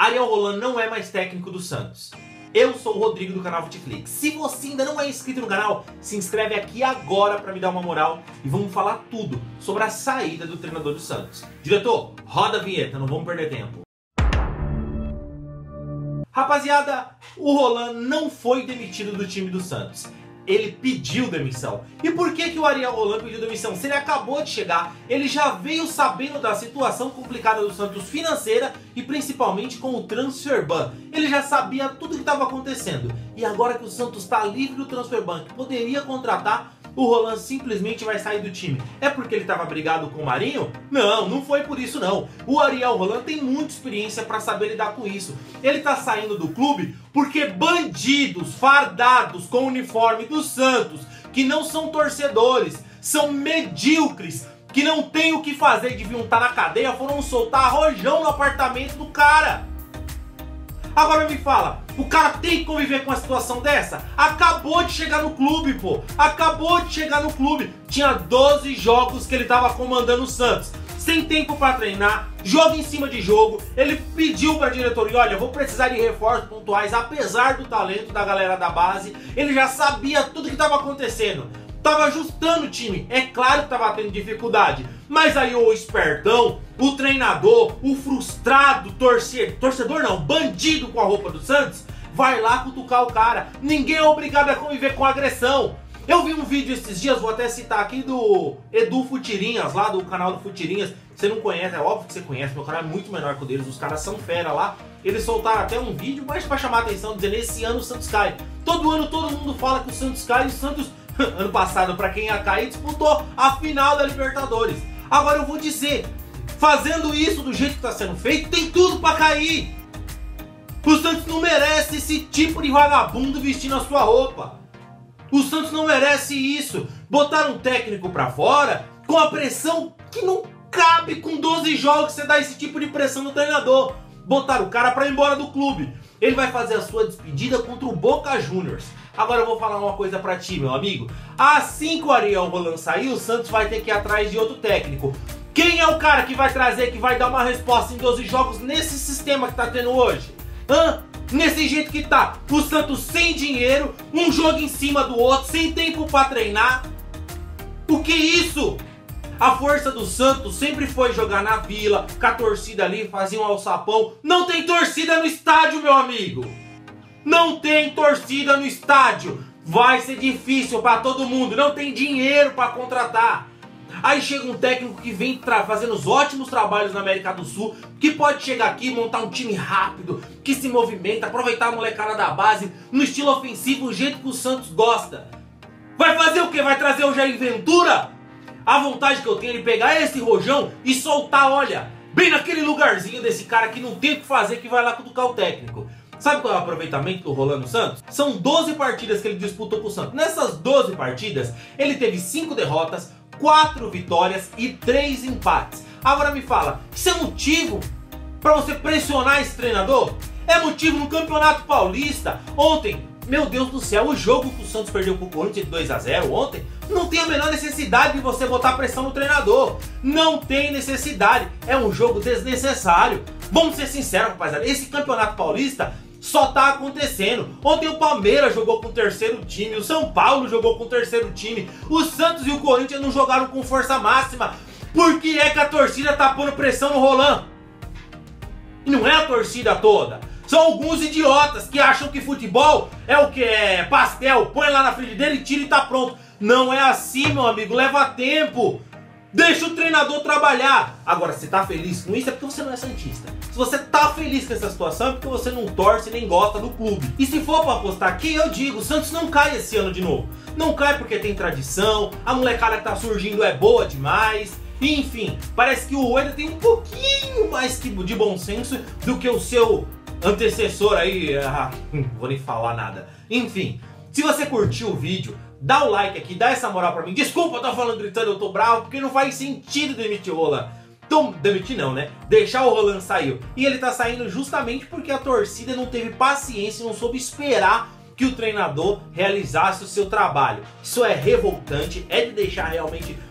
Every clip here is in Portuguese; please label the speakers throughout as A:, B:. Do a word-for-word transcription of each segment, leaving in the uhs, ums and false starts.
A: Ariel Holan não é mais técnico do Santos. Eu sou o Rodrigo do canal Futeflix. Se você ainda não é inscrito no canal, se inscreve aqui agora pra me dar uma moral e vamos falar tudo sobre a saída do treinador do Santos. Diretor, roda a vinheta, não vamos perder tempo. Rapaziada, o Holan não foi demitido do time do Santos. Ele pediu demissão. E por que que o Ariel Holan pediu demissão? Se ele acabou de chegar, ele já veio sabendo da situação complicada do Santos financeira e principalmente com o transfer ban. Ele já sabia tudo que estava acontecendo. E agora que o Santos está livre do transfer ban, que poderia contratar, o Holan simplesmente vai sair do time. É porque ele estava brigado com o Marinho? Não, não foi por isso não. O Ariel Holan tem muita experiência para saber lidar com isso. Ele está saindo do clube porque bandidos fardados com o uniforme do Santos, que não são torcedores, são medíocres, que não tem o que fazer, deviam estar na cadeia, foram soltar rojão no apartamento do cara. Agora me fala, o cara tem que conviver com uma situação dessa? Acabou de chegar no clube, pô. Acabou de chegar no clube. Tinha doze jogos que ele tava comandando o Santos. Sem tempo pra treinar, jogo em cima de jogo. Ele pediu pra diretoria, olha, eu vou precisar de reforços pontuais, apesar do talento da galera da base. Ele já sabia tudo que tava acontecendo. Tava ajustando o time. É claro que tava tendo dificuldade. Mas aí o espertão, o treinador, o frustrado torcedor, torcedor não, bandido com a roupa do Santos, vai lá cutucar o cara. Ninguém é obrigado a conviver com agressão. Eu vi um vídeo esses dias, vou até citar aqui, do Edu Futirinhas, lá do canal do Futirinhas. Você não conhece, é óbvio que você conhece, meu canal é muito menor que o deles, os caras são fera lá. Eles soltaram até um vídeo, mas pra chamar a atenção, dizendo, esse ano o Santos cai. Todo ano todo mundo fala que o Santos cai e o Santos... ano passado, pra quem ia cair, disputou a final da Libertadores. Agora eu vou dizer, fazendo isso do jeito que está sendo feito, tem tudo pra cair. O Santos não merece esse tipo de vagabundo vestindo a sua roupa. O Santos não merece isso. Botar um técnico pra fora com a pressão que não cabe com doze jogos, você dá esse tipo de pressão no treinador. Botar o cara pra ir embora do clube. Ele vai fazer a sua despedida contra o Boca Juniors. Agora eu vou falar uma coisa pra ti, meu amigo. Assim que o Ariel Holan sair, o Santos vai ter que ir atrás de outro técnico. Quem é o cara que vai trazer, que vai dar uma resposta em doze jogos nesse sistema que tá tendo hoje? Hã? Nesse jeito que tá. O Santos sem dinheiro, um jogo em cima do outro, sem tempo pra treinar. O que é isso? A força do Santos sempre foi jogar na vila, com a torcida ali, fazia um alçapão. Não tem torcida no estádio, meu amigo. Não tem torcida no estádio. Vai ser difícil para todo mundo. Não tem dinheiro para contratar. Aí chega um técnico que vem fazendo os ótimos trabalhos na América do Sul, que pode chegar aqui e montar um time rápido, que se movimenta, aproveitar a molecada da base, no estilo ofensivo, o jeito que o Santos gosta. Vai fazer o quê? Vai trazer o Jair Ventura? A vontade que eu tenho é de pegar esse rojão e soltar, olha, bem naquele lugarzinho desse cara que não tem o que fazer, que vai lá cutucar o técnico. Sabe qual é o aproveitamento do Holan no Santos? São doze partidas que ele disputou com o Santos. Nessas doze partidas, ele teve cinco derrotas, quatro vitórias e três empates. Agora me fala, isso é motivo para você pressionar esse treinador? É motivo no Campeonato Paulista? Ontem, meu Deus do céu, o jogo que o Santos perdeu pro Corinthians de dois a zero ontem, não tem a menor necessidade de você botar pressão no treinador. Não tem necessidade. É um jogo desnecessário. Vamos ser sinceros, rapaziada. Esse Campeonato Paulista só tá acontecendo. Ontem o Palmeiras jogou com o terceiro time, o São Paulo jogou com o terceiro time, o Santos e o Corinthians não jogaram com força máxima. Por que é que a torcida tá pondo pressão no Holan? E não é a torcida toda. São alguns idiotas que acham que futebol é o que? É pastel, põe lá na frigideira e tira e tá pronto. Não é assim, meu amigo, leva tempo. Deixa o treinador trabalhar. Agora, se tá feliz com isso é porque você não é santista. Se você tá feliz com essa situação é porque você não torce nem gosta do clube. E se for pra apostar aqui, eu digo, o Santos não cai esse ano de novo. Não cai porque tem tradição, a molecada que tá surgindo é boa demais. Enfim, parece que o Rueda tem um pouquinho mais de bom senso do que o seu antecessor aí. Ah, não vou nem falar nada. Enfim, se você curtiu o vídeo, dá o like aqui, dá essa moral pra mim. Desculpa, eu tô falando gritando, eu tô bravo, porque não faz sentido demitir o Holan. Então, demitir não, né? Deixar o Holan sair. E ele tá saindo justamente porque a torcida não teve paciência, não soube esperar que o treinador realizasse o seu trabalho. Isso é revoltante, é de deixar realmente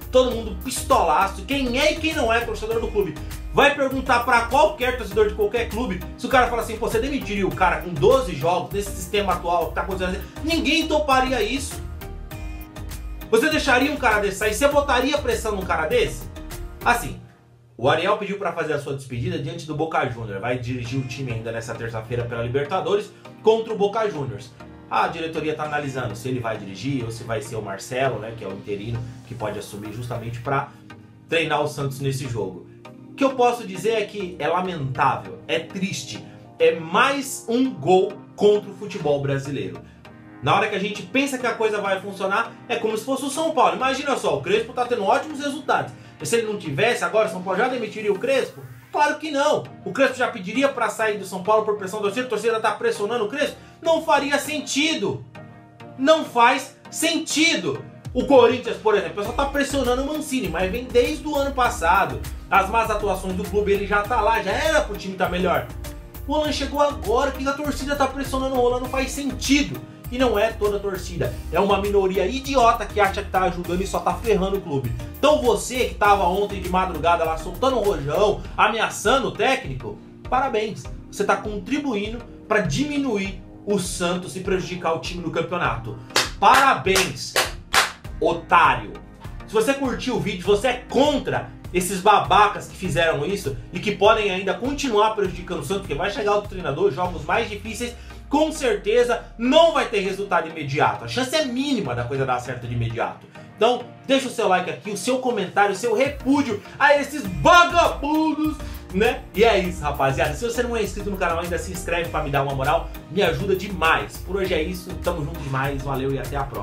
A: todo mundo pistolaço, quem é e quem não é torcedor do clube. Vai perguntar pra qualquer torcedor de qualquer clube, se o cara fala assim, pô, você demitiria o cara com doze jogos, nesse sistema atual que tá acontecendo, ninguém toparia isso. Você deixaria um cara desse sair? Você botaria pressão num cara desse? Assim, o Ariel pediu pra fazer a sua despedida diante do Boca Juniors. Vai dirigir o time ainda nessa terça-feira pela Libertadores contra o Boca Juniors. A diretoria tá analisando se ele vai dirigir ou se vai ser o Marcelo, né, que é o interino, que pode assumir justamente pra treinar o Santos nesse jogo. O que eu posso dizer é que é lamentável, é triste, é mais um gol contra o futebol brasileiro. Na hora que a gente pensa que a coisa vai funcionar, é como se fosse o São Paulo. Imagina só, o Crespo tá tendo ótimos resultados. E se ele não tivesse, agora o São Paulo já demitiria o Crespo? Claro que não. O Crespo já pediria para sair do São Paulo por pressão da torcida, a torcida tá pressionando o Crespo? Não faria sentido. Não faz sentido. O Corinthians, por exemplo, o pessoal tá pressionando o Mancini, mas vem desde o ano passado. As más atuações do clube, ele já tá lá, já era pro time tá melhor. O Roland chegou agora, que a torcida tá pressionando o Roland, não faz sentido. E não é toda a torcida, é uma minoria idiota que acha que tá ajudando e só tá ferrando o clube. Então você que tava ontem de madrugada lá soltando um rojão, ameaçando o técnico, parabéns, você tá contribuindo para diminuir o Santos e prejudicar o time no campeonato. Parabéns, otário! Se você curtiu o vídeo, você é contra esses babacas que fizeram isso e que podem ainda continuar prejudicando o Santos, porque vai chegar outro treinador, jogos mais difíceis, com certeza não vai ter resultado imediato. A chance é mínima da coisa dar certo de imediato. Então, deixa o seu like aqui, o seu comentário, o seu repúdio a esses vagabundos, né? E é isso, rapaziada. Se você não é inscrito no canal ainda, se inscreve pra me dar uma moral. Me ajuda demais. Por hoje é isso. Tamo junto demais. Valeu e até a próxima.